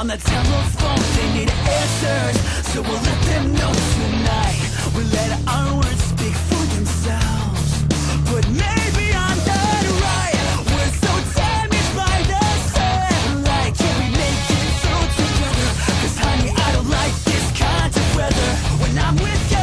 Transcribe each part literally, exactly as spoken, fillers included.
on the telephone, they need answers, so we'll let them know tonight. We let our words speak for themselves, but maybe I'm not right. We're so damaged by the sunlight. Can we make it through together? Cause honey, I don't like this kind of weather when I'm with you.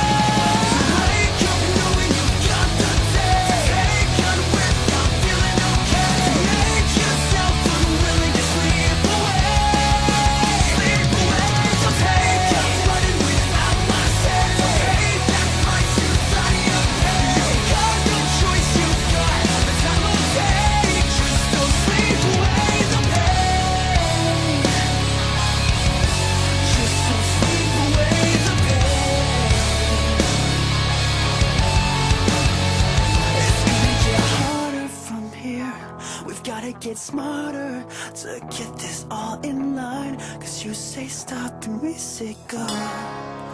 Gotta get smarter to get this all in line. Cause you say stop and we say go.